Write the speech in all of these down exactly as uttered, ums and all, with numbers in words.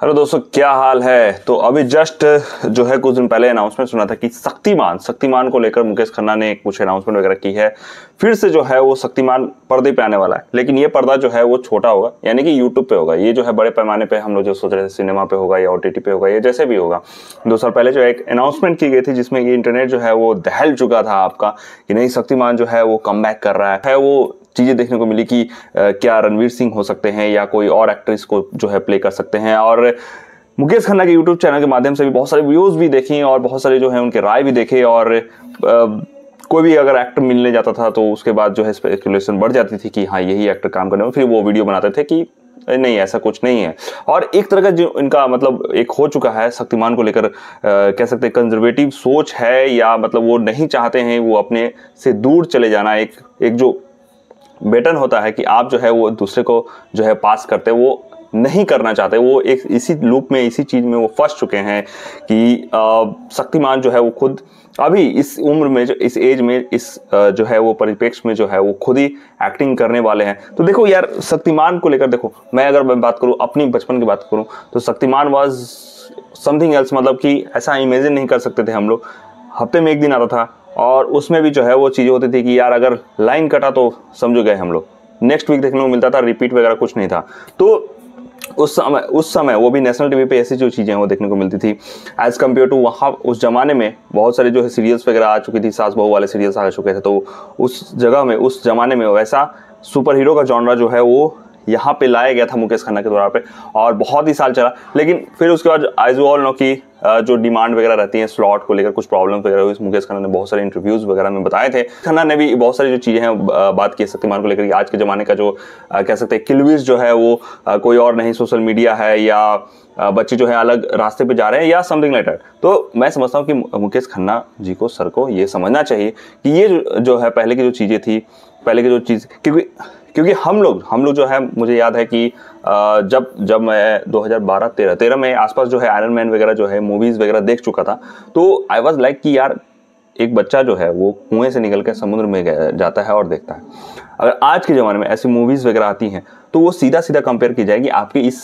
Hello दोस्तों, क्या हाल है। तो अभी जस्ट जो है कुछ दिन पहले अनाउंसमेंट सुना था कि शक्तिमान शक्तिमान को लेकर मुकेश खन्ना ने कुछ अनाउंसमेंट वगैरह की है। फिर से जो है वो शक्तिमान पर्दे पे आने वाला है, लेकिन ये पर्दा जो है वो छोटा होगा, यानी कि यूट्यूब पे होगा। ये जो है बड़े पैमाने पे हम लोग जो सोच रहे थे सिनेमा पे होगा या ओटीटी पे होगा या जैसे भी होगा। दो साल पहले जो एक अनाउंसमेंट की गई थी जिसमें ये इंटरनेट जो है वो दहल चुका था आपका कि नहीं, शक्तिमान जो है वो कम बैक कर रहा है। वो चीजें देखने को मिली कि आ, क्या रणवीर सिंह हो सकते हैं या कोई और एक्ट्रेस को जो है प्ले कर सकते हैं। और मुकेश खन्ना के यूट्यूब चैनल के माध्यम से भी बहुत सारे व्यूज भी देखे और बहुत सारे जो है उनके राय भी देखे। और आ, कोई भी अगर एक्टर मिलने जाता था तो उसके बाद जो है स्पेकुलेशन बढ़ जाती थी कि हाँ यही एक्टर काम करने में, फिर वो वीडियो बनाते थे कि नहीं ऐसा कुछ नहीं है। और एक तरह का जो इनका मतलब एक हो चुका है शक्तिमान को लेकर, कह सकते हैं कंजर्वेटिव सोच है, या मतलब वो नहीं चाहते हैं वो अपने से दूर चले जाना। एक एक जो बेटन होता है कि आप जो है वो दूसरे को जो है पास करते, वो नहीं करना चाहते। वो एक इसी लूप में इसी चीज में वो फंस चुके हैं कि शक्तिमान जो है वो खुद अभी इस उम्र में जो इस एज में इस जो है वो परिप्रेक्ष्य में जो है वो खुद ही एक्टिंग करने वाले हैं। तो देखो यार, शक्तिमान को लेकर देखो, मैं अगर मैं बात करूं अपनी बचपन की बात करूं तो शक्तिमान वाज समथिंग एल्स। मतलब कि ऐसा इमेजिन नहीं कर सकते थे हम लोग। हफ्ते में एक दिन आता था और उसमें भी जो है वो चीज़ें होती थी कि यार अगर लाइन कटा तो समझो गए हम लोग, नेक्स्ट वीक देखने को मिलता था, रिपीट वगैरह कुछ नहीं था। तो उस समय उस समय वो भी नेशनल टीवी पे ऐसी जो चीज़ें हैं वो देखने को मिलती थी एज कम्पेयर टू वहाँ उस जमाने में बहुत सारे जो है सीरियल्स वगैरह आ चुकी थी, सास बहू वाले सीरियल्स आ चुके थे। तो उस जगह में उस जमाने में वैसा सुपर हीरो का जॉनरा जो है वो यहाँ पे लाया गया था मुकेश खन्ना के द्वारा पे, और बहुत ही साल चला। लेकिन फिर उसके बाद एज ऑल नो की जो डिमांड वगैरह रहती है स्लॉट को लेकर कुछ प्रॉब्लम वगैरह हुई, मुकेश खन्ना ने बहुत सारे इंटरव्यूज वगैरह में बताए थे। खन्ना ने भी बहुत सारी जो चीज़ें हैं बात की शक्तिमान को लेकर, आज के ज़माने का जो कह सकते हैं किलविश जो है वो कोई और नहीं सोशल मीडिया है, या बच्चे जो है अलग रास्ते पे जा रहे हैं या समथिंग लाइक दैट। तो मैं समझता हूँ कि मुकेश खन्ना जी को, सर को ये समझना चाहिए कि ये जो है पहले की जो चीज़ें थी, पहले की जो चीज़, क्योंकि क्योंकि हम लोग हम लोग जो है, मुझे याद है कि जब जब मैं दो हज़ार बारह तेरह तेरह में आसपास जो है आयरन मैन वगैरह जो है मूवीज़ वगैरह देख चुका था, तो आई वाज लाइक कि यार एक बच्चा जो है वो कुएं से निकल के समुद्र में जाता है और देखता है। अगर आज के ज़माने में ऐसी मूवीज़ वगैरह आती हैं तो वो सीधा सीधा कंपेयर की जाएगी आपके इस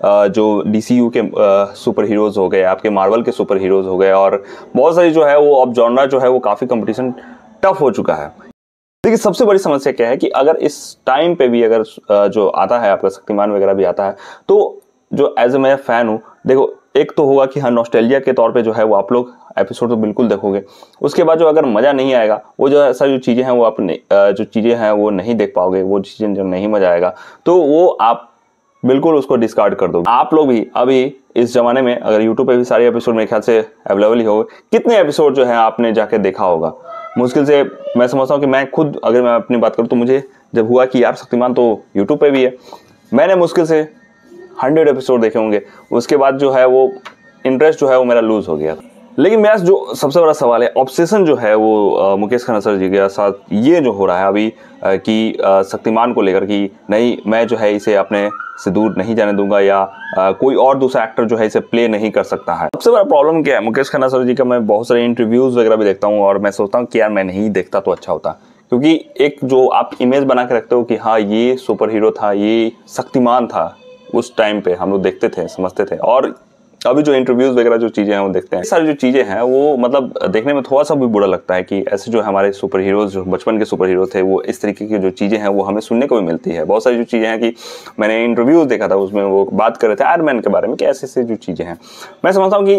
जो डीसीयू के सुपर हीरोज़ हो गए, आपके मार्वल के सुपर हीरोज़ हो गए, और बहुत सारी जो है वो अब जॉनरा जो है वो काफ़ी कंपटीशन टफ हो चुका है। देखिए सबसे बड़ी समस्या क्या है कि अगर इस टाइम पे भी अगर जो आता है आपका शक्तिमान वगैरह भी आता है, तो जो एज ए मैं फैन हूँ, देखो एक तो होगा कि हाँ नॉस्टैल्जिया के तौर पे जो है वो आप लोग एपिसोड तो बिल्कुल देखोगे। उसके बाद जो अगर मज़ा नहीं आएगा, वो जो ऐसा जो चीज़ें हैं वो अपने जो चीज़ें हैं वो नहीं देख पाओगे, वो चीज़ें जब नहीं मज़ा आएगा तो वो आप बिल्कुल उसको डिस्कार्ड कर दो। आप लोग भी अभी इस जमाने में अगर यूट्यूब पे भी सारे एपिसोड मेरे ख्याल से अवेलेबल ही होंगे, कितने एपिसोड जो है आपने जाके देखा होगा? मुश्किल से मैं समझता हूँ कि मैं खुद अगर मैं अपनी बात करूँ तो मुझे जब हुआ कि यार शक्तिमान तो यूट्यूब पे भी है, मैंने मुश्किल से हंड्रेड एपिसोड देखे होंगे। उसके बाद जो है वो इंटरेस्ट जो है वो मेरा लूज हो गया। लेकिन मेरा जो सबसे बड़ा सवाल है, ऑब्सेशन जो है वो आ, मुकेश खन्ना सर जी के साथ ये जो हो रहा है अभी आ, कि आ, शक्तिमान को लेकर कि नहीं मैं जो है इसे अपने से दूर नहीं जाने दूंगा, या आ, कोई और दूसरा एक्टर जो है इसे प्ले नहीं कर सकता है। सबसे बड़ा प्रॉब्लम क्या है मुकेश खन्ना सर जी का, मैं बहुत सारे इंटरव्यूज वगैरह भी देखता हूँ और मैं सोचता हूँ कि यार मैं नहीं देखता तो अच्छा होता। क्योंकि एक जो आप इमेज बना के रखते हो कि हाँ ये सुपर हीरो था, ये शक्तिमान था, उस टाइम पे हम लोग देखते थे, समझते थे। और अभी जो इंटरव्यूज वगैरह जो चीज़ें हैं वो देखते हैं, सारी जो चीज़ें हैं वो मतलब देखने में थोड़ा सा भी बुरा लगता है कि ऐसे जो हमारे सुपर हीरोज जो बचपन के सुपर हीरो थे, वो इस तरीके की जो चीज़ें हैं वो हमें सुनने को भी मिलती है। बहुत सारी जो चीज़ें हैं कि मैंने इंटरव्यूज देखा था उसमें वो बात कर रहे थे आयरन मैन के बारे में कि ऐसे ऐसे जो चीज़ें हैं। मैं समझता हूँ कि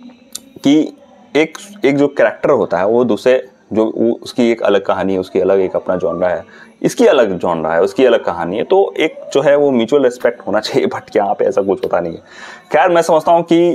कि एक एक जो कैरेक्टर होता है वो दूसरे जो वो उसकी एक अलग कहानी है, उसकी अलग एक अपना जॉनरा है, इसकी अलग जॉनरा है, उसकी अलग कहानी है। तो एक जो है वो म्यूचुअल रिस्पेक्ट होना चाहिए, बट यहाँ पे ऐसा कुछ होता नहीं है। खैर मैं समझता हूँ कि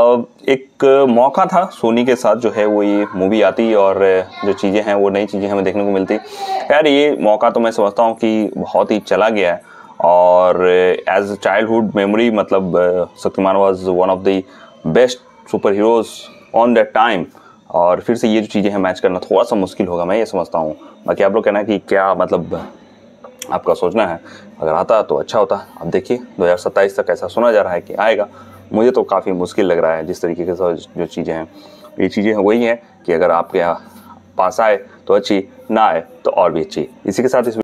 एक मौका था सोनी के साथ जो है वो ये मूवी आती और जो चीज़ें हैं वो नई चीज़ें हमें देखने को मिलती। खैर ये मौका तो मैं समझता हूँ कि बहुत ही चला गया है, और एज चाइल्डहुड मेमोरी मतलब Shaktimaan was one of the best super heroes on that time. और फिर से ये जो चीज़ें हैं मैच करना थोड़ा सा मुश्किल होगा, मैं ये समझता हूँ। बाकी आप लोग कहना कि क्या मतलब आपका सोचना है, अगर आता तो अच्छा होता। अब देखिए दो हज़ार सत्ताईस तक ऐसा सुना जा रहा है कि आएगा, मुझे तो काफ़ी मुश्किल लग रहा है जिस तरीके के जो चीज़ें हैं। ये चीज़ें वही हैं कि अगर आपके पास आए तो अच्छी, ना आए तो और भी अच्छी। इसी के साथ इस